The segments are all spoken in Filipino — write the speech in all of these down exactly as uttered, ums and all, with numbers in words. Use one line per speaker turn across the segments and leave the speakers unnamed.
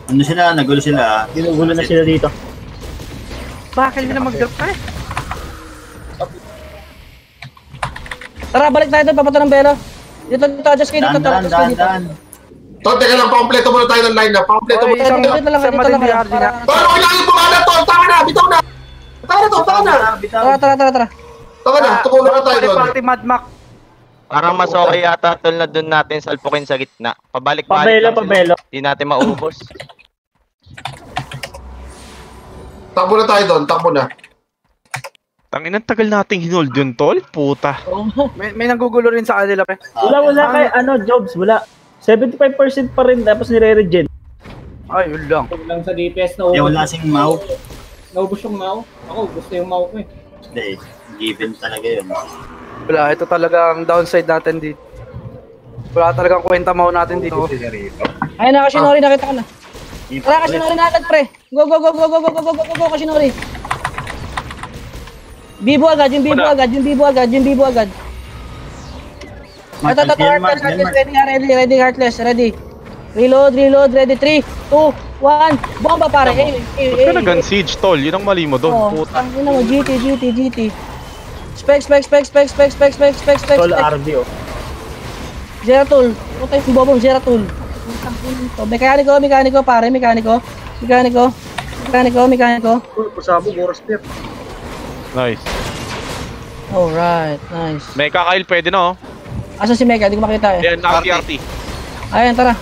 Ano sila? Nagulo sila.
Ginugulo na sila dito.
Bakit nila mag-drop pa eh?
Tara, balik tayo doon, papunta ng Belo. Dito, dito, adjust kayo dito.
Daan, daan, daan.
Tol, teka lang, pakompleto muna tayo ng line na. Pakompleto muna tayo.
Dito lang, dito lang.
Tol, huwag lang yung bumala, Tol. Taka na, bitaw na. Taka na, Tol, taka na.
Tara, tara, tara, tara.
Taka na, tukulo na tayo doon.
Party Mad Max.
Parang mas okay yata, Tol, na doon natin salpukin sa gitna. Pabalik-balik
Pabelo,
lang
pabelo.
sila. Hindi natin maubos.
Takbo na tayo doon, takbo na.
Tangin, ang tagal nating hinold yun, Tol. Puta.
May, may nanggugulo rin sa kanila pre.
Wala, wala kay ano, Jobs, wala. seventy-five percent pa rin tapos nire-regen.
Ay, yun lang.
Ito lang sa D P S na
Kaya wala sing Mau.
Naubos yung Mau. Ako, gusto yung Mau ko eh.
Hindi, given talaga yun.
Wala, ito talagang downside natin dito. Wala talagang kwenta mo natin dito.
Ayun na, Kashinori, nakita ka na. Tara, Kashinori na agad, pre. Go, go, go, go, go, go, go, go, go, go, Kashinori. Bibo agad, yung bibo agad, yung bibo agad, yung bibo agad. Ito, ito, ito, Heartless, Heartless, ready, ready, ready, Heartless, ready. Reload, reload, ready, three, two, one, bomba pare. Eh, eh,
Ba't ka nag-gun siege, Tol? Yun ang mali mo doon,
oh,
puta.
ang ina mo, G T, G T, G T. Spec, spec, spec, spec, spec, spec, spec, spec, spec,
Tol
spec.
R B oh.
Zeratul. Puta yung bobong, Zeratul. Mekaniko, mekaniko, pare, mekaniko. Mekaniko, mekaniko, mekaniko.
Pasabog, oras pet.
Nice.
Alright, nice.
Mecha Kyle, pwede na, oh.
Asan si Meka? Hindi ko makita eh.
Yan, R T R T.
Ayan, tara.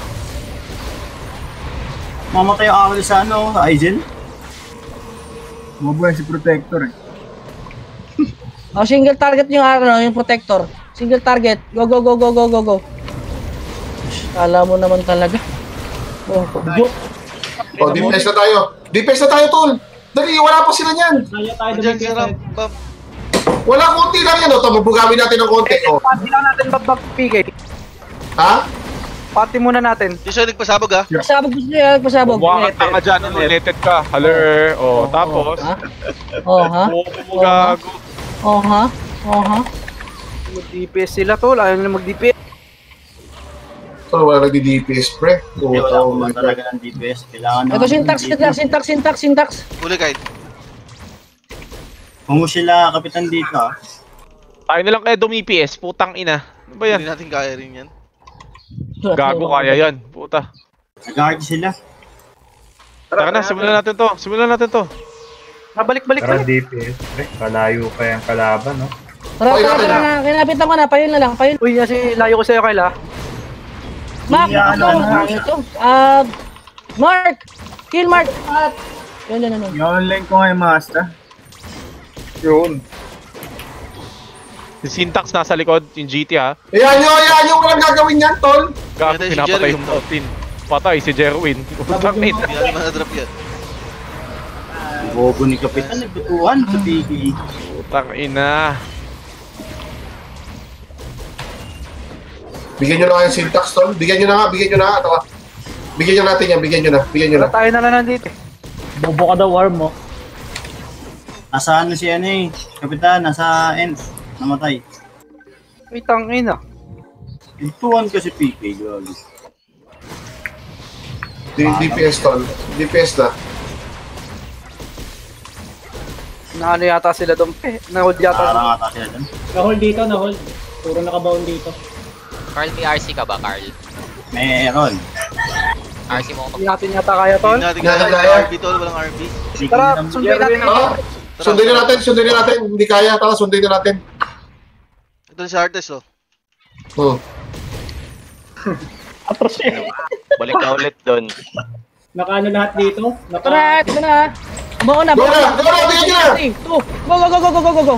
Mamatay ako sa ano, Aizen. Mabuhay si Protector eh.
Oh, single target yung ano, yung protector. Single target. Go, go, go, go, go, go, go. Kala mo naman talaga. Oh, go.
O, D P S na tayo. D P S na tayo, Tol. Dali, wala pa sila niyan.
Kaya tayo dumipit.
Wala, konti lang yan, o. Tabubugawin natin ng konti, o.
Party lang natin bagbag P K.
Ha?
Party muna natin.
Di siya nagpasabog ah.
Pasabog gusto niya, pasabog.
Buwa ka tanga dyan, united ka. Haler, oh, tapos.
Oh, ha?
Oh, gago.
Oh, ha? Oh, ha?
Mag-D P S sila tol, ayaw nila mag-D P S.
Tol, wala nagdi-D P S, pre.
Hindi, wala ko man talaga ng D P S. Kailangan
Ito, syntax, syntax, syntax, syntax, syntax.
Huli kahit.
Kung sila kapitan dito ah.
Tayo na lang kaya dumi P S, putang ina. Ano ba yan?
Hindi natin kaya rin yan.
Gago kaya yan, puta.
Nag-guard sila.
Tara na, simulan natin to. Simulan natin to.
Nabalik-balik
Tara
na.
D P S, pre. Kalayo pa yung kalaban, no?
Tara, tara, tara na. Kinapitan ko na. Payun na lang. Payun.
Uy, kasi layo ko sa'yo, Kyle, ha?
Mark, ano? Ito. Ah, Mark. Kill Mark. At, yun, yun, yun.
I-online ko nga yung master.
Yun.
Si Syntax nasa likod, yung G T ha.
Ayan nyo, ayan nyo. Walang gagawin yan, Tol.
Gago,
Patay si
pinapatay
Jerwin,
yung
to.
Putin. Patay si Jerwin. Putang ina.
Hindi natin manadrop yan.
Bobo ni kapitan. Nagbutuan sa P K.
Putang ina.
Bigyan nyo na kayong syntax, Tol. Bigyan nyo na nga, bigyan nyo na nga. Ito, bigyan nyo natin yan, bigyan nyo na. Bigyan nyo na.
Tayo na lang nandito.
Bobo ka daw, warm mo.
Nasa ano si ano eh. Kapitan, nasa ends. Namatay.
Uy, tangin ah.
Ituan kasi P K. Grabe.
D P S, Tol. D P S na.
Naano yata sila doon. Eh, na-hold yata.
Parang ata sila dun.
Na-hold dito, na-hold. Puro nakabound dito.
Carl, may R C ka ba, Carl?
Meron.
R C mo
Hindi natin yata kaya, tol.
Hindi natin
Hindi natin
kaya.
kaya.
R B tol, walang R B.
Tara, sundin natin.
Ah, sundin na natin, sundin na natin. Hindi kaya, tara, sundin na natin.
Ito si Artes oh.
Hmm.
Atros eh.
Balik na ulit doon.
Nakaano lahat dito? Naka...
Tara, ito na. Buo na,
Go
buo
na, go na, bigyan nyo na!
three, two, go, go, go, go, go, go, go, go.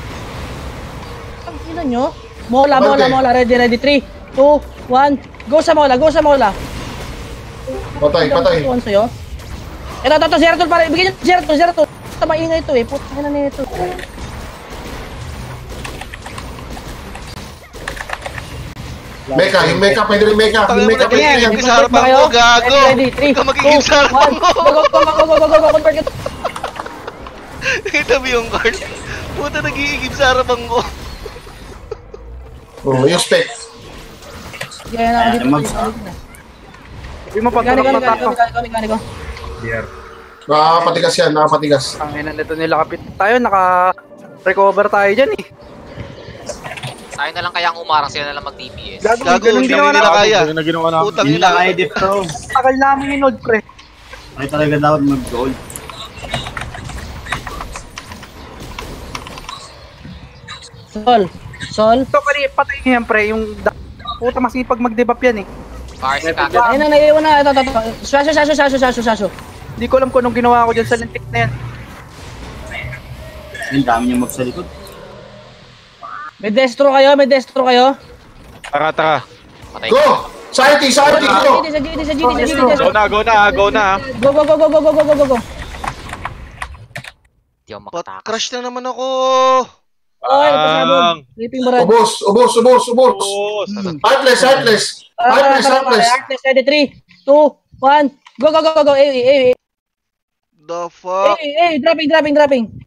Ang ina nyo. Mola, mola,
Okay.
mola. Ready, ready. three, two, one. Go sa mola, go sa mola.
Patay, patay.
Tuwan sa'yo. Ito, ito, ito. Zeratul pare. Bigyan nyo. Zeratul, Zeratul. Ito, maingay ito eh. Puta na nito.
Meka, yung Meka, pwede rin Meka. Yung Meka, pwede
Tingnan
rin.
mo sa harapan ko, gago.
Ready, ready. three,
Huwag ka
two,
magiging sa harapan
one.
mo.
Go, go, go, go, go, go, go, go. Convert ito.
Kita mo yung card. Puta, nag-iigib sa harapan ko.
Oh, yung spec.
Kaya na
Ayan,
dito.
mag-
dito, dito.
Hindi mo
Mekaniko,
patulog na
mekaniko,
tapo.
mekaniko, mekaniko.
Here.
Nakakapatigas yan, nakakapatigas.
Ang ina nito nila kapit. Tayo, naka-recover tayo dyan eh.
Tayo na lang kaya ang umarang, sila na lang mag-D P S.
Gago,
Gago,
ganun
hindi
ginawa
nila
natin.
kaya.
Ganun na ginawa namin.
Putang
Hindi
ina.
lang I D F to.
Tagal namin hinold, pre.
Ay talaga dapat mag-gold.
Sol. Sol.
Ito, pari, patay niya yan, pre. Yung da- puta, masipag mag-debuff yan eh.
R C kagad.
Ayun na, naiiwan na. Ito, ito, ito. Sasyo, sasyo, sasyo, sasyo, sasyo.
Hindi ko alam kung anong ginawa ko dyan sa lintik na yan.
Yung dami niya mob sa likod.
May destro kayo, may destro kayo.
Tara, tara.
Patay.
Go! Sa R T, sa R T,
Sa
go!
G D, sa G D, sa G D, sa G D,
Go na, go na, go na.
Go, go, go, go, go, go, go, go, go, go.
Hindi ako
Pat
makatakas.
crush na naman ako.
Oy,
Ang-
pasabog. Sleeping barad.
Ubos, ubos, ubos, ubos!
Boss.
Heartless, heartless! Heartless, heartless!
Heartless, ready, three, two, one. Go, go, go, go, go. Eh, eh, eh,
The fuck?
eh, eh, dropping, dropping, dropping.